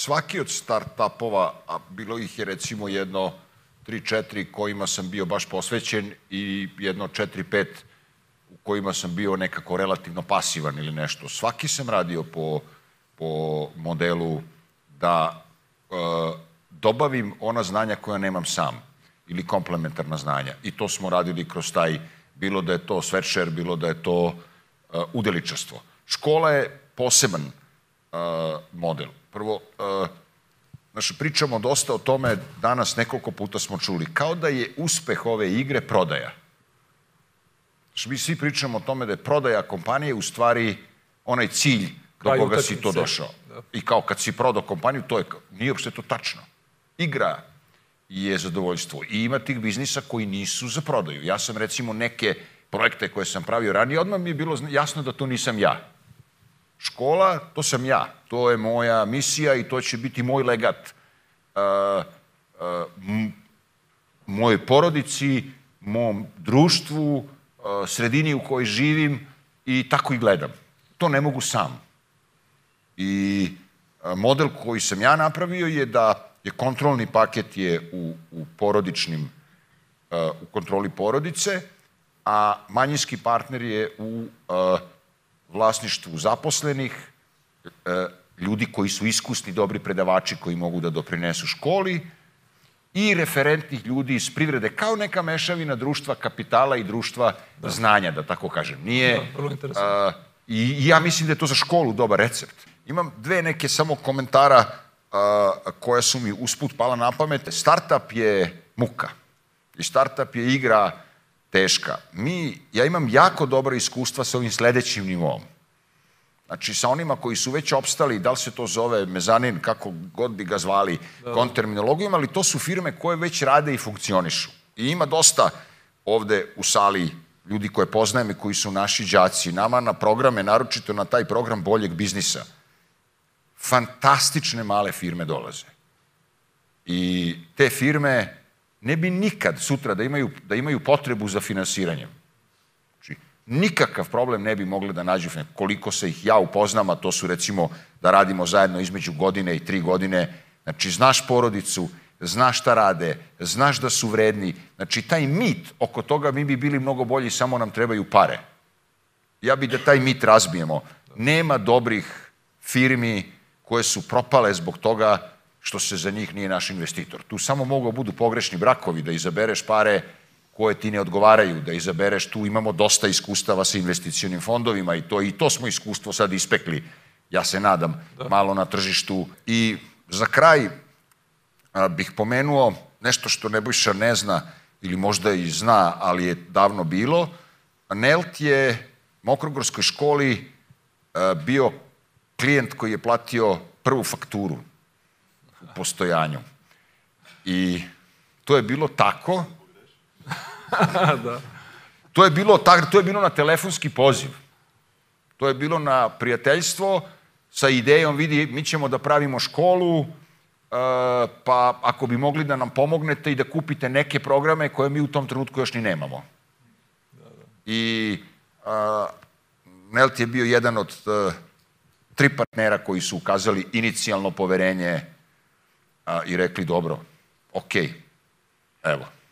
svaki od start-upova, a bilo ih je recimo jedno 3-4 kojima sam bio baš posvećen i jedno 4-5 u kojima sam bio nekako relativno pasivan ili nešto. Svaki sam radio po modelu da dobavim ona znanja koja nemam sam ili komplementarna znanja. I to smo radili kroz taj, bilo da je to Sweatshare, bilo da je to udeličarstvo. Škola je poseban model. Prvo, pričamo dosta o tome, danas nekoliko puta smo čuli, kao da je uspeh ove igre prodaja. Mi svi pričamo o tome da je prodaja kompanije u stvari onaj cilj do koga si to došao. I kao kad si prodao kompaniju, to je, nije uopšte to tačno. Igra je zadovoljstvo i ima tih biznisa koji nisu za prodaju. Ja sam recimo neke projekte koje sam pravio ranije, odmah mi je bilo jasno da to nisam ja. Škola, to sam ja. To je moja misija i to će biti moj legat mojoj porodici, mom društvu, sredini u kojoj živim i tako i gledam. To ne mogu sam. I model koji sam ja napravio je da je kontrolni paket je u porodičnim, u kontroli porodice, a manjinski partner je u vlasništvu zaposlenih, ljudi koji su iskusni, dobri predavači koji mogu da doprinesu školi i referentnih ljudi iz privrede, kao neka mešavina društva kapitala i društva znanja, da tako kažem. Nije... I ja mislim da je to za školu dobar recept. Imam dve neke samo komentara koja su mi usput pala na pamet. Startup je muka i startup je igra teška. Ja imam jako dobra iskustva sa ovim sledećim nivom. Znači, sa onima koji su već opstali, da li se to zove mezanin, kako god bi ga zvali konterminologijom, ali to su firme koje već rade i funkcionišu. I ima dosta ovde u sali ljudi koje poznajem i koji su naši đaci. Nama na programe, naročito na taj program boljeg biznisa, fantastične male firme dolaze. I te firme ne bi nikad sutra da imaju potrebu za finansiranjem. Znači, nikakav problem ne bi mogli da nađu. Koliko se ih ja upoznam, a to su recimo da radimo zajedno između godine i 3 godine. Znači, znaš porodicu, znaš šta rade, znaš da su vredni. Znači, taj mit oko toga mi bi bili mnogo bolji, samo nam trebaju pare. Ja bi da taj mit razbijemo. Nema dobrih firmi koje su propale zbog toga što se za njih nije naš investitor. Tu samo mogu budu pogrešni brakovi, da izabereš pare koje ti ne odgovaraju, da izabereš, tu imamo dosta iskustava sa investicionim fondovima i to smo iskustvo sad ispekli, ja se nadam, malo na tržištu. I za kraj bih pomenuo nešto što Nebojša ne zna ili možda i zna, ali je davno bilo. Nelt je Mokrogorskoj školi bio klijent koji je platio prvu fakturu u postojanju. I to je bilo tako. To je bilo na telefonski poziv. To je bilo na prijateljstvo sa idejom, vidi, mi ćemo da pravimo školu, pa ako bi mogli da nam pomognete i da kupite neke programe koje mi u tom trenutku još ni nemamo. I Nelt je bio jedan od 3 partnera koji su ukazali inicijalno poverenje i rekli, dobro, okej, evo.